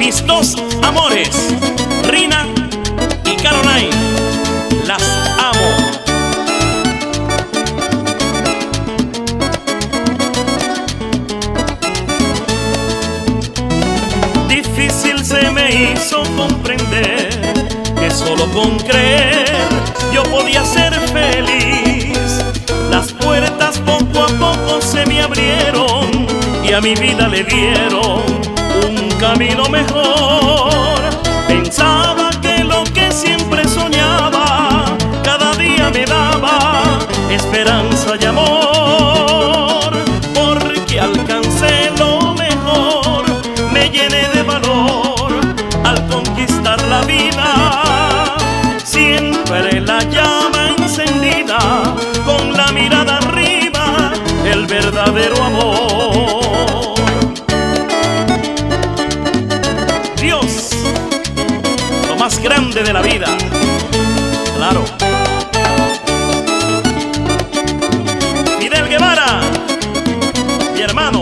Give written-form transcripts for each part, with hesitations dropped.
mis dos amores, Rina y Caroline. Las amo. Difícil se me hizo comprender que solo con creer yo podía ser feliz. Las puertas poco a poco se me abrieron y a mi vida le dieron un camino mejor. Pensaba que lo que siempre soñaba cada día me daba esperanza y amor, porque alcancé lo mejor, me llené de valor al conquistar la vida. Siempre la llama encendida, con la mirada arriba, el verdadero amor. Dios, lo más grande de la vida, claro. Fidel Guevara, mi hermano.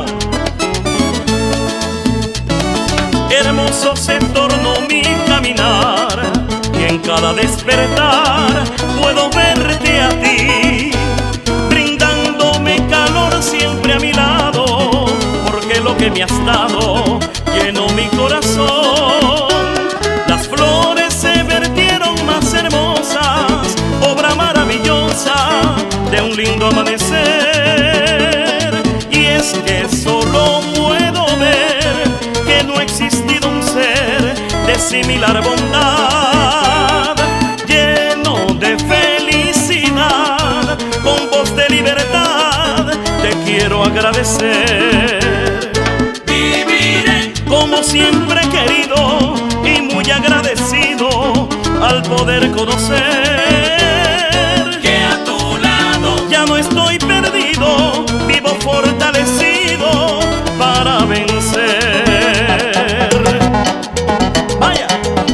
Hermoso se tornó mi caminar, y en cada despertar puedo verte a ti, brindándome calor siempre a mi lado, porque lo que me has dado llenó mi corazón. Las flores se vertieron más hermosas, obra maravillosa de un lindo amanecer. Y es que solo puedo ver que no ha existido un ser de similar bondad, lleno de felicidad, con voz de libertad, te quiero agradecer. Viviré como siempre he querido y muy agradecido al poder conocer que a tu lado ya no estoy perdido, vivo fortalecido para vencer. Vaya.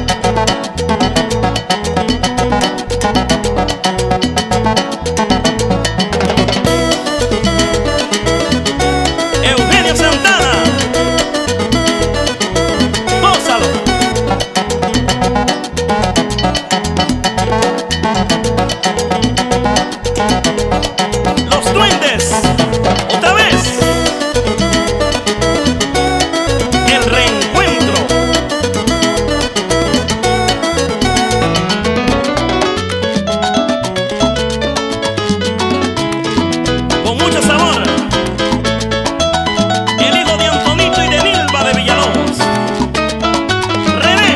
Eugenio Santana, gózalo. Los Duendes, otra vez. El reencuentro. Con mucho sabor. El hijo de Antonito y de Nilva de Villalobos, René.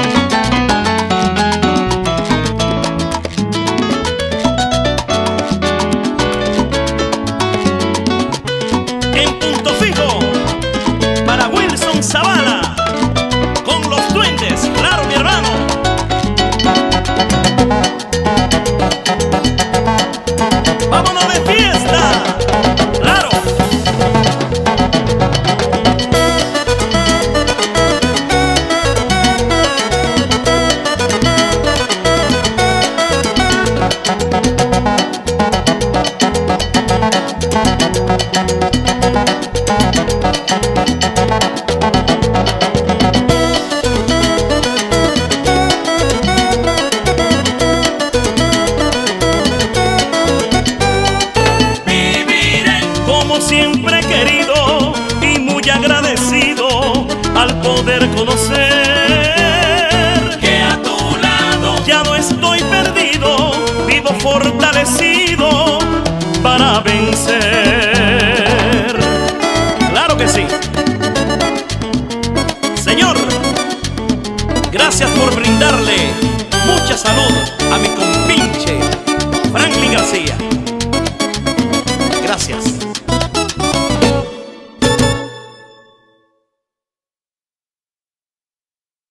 En punto fijo para Wilson Zavala, con los Duendes, claro, mi hermano. Vámonos de fiesta, claro. Como siempre he querido y muy agradecido al poder conocer que a tu lado ya no estoy perdido, vivo fortalecido para vencer. Claro que sí. Señor, gracias por brindarle mucha salud a mi compinche Franklin García.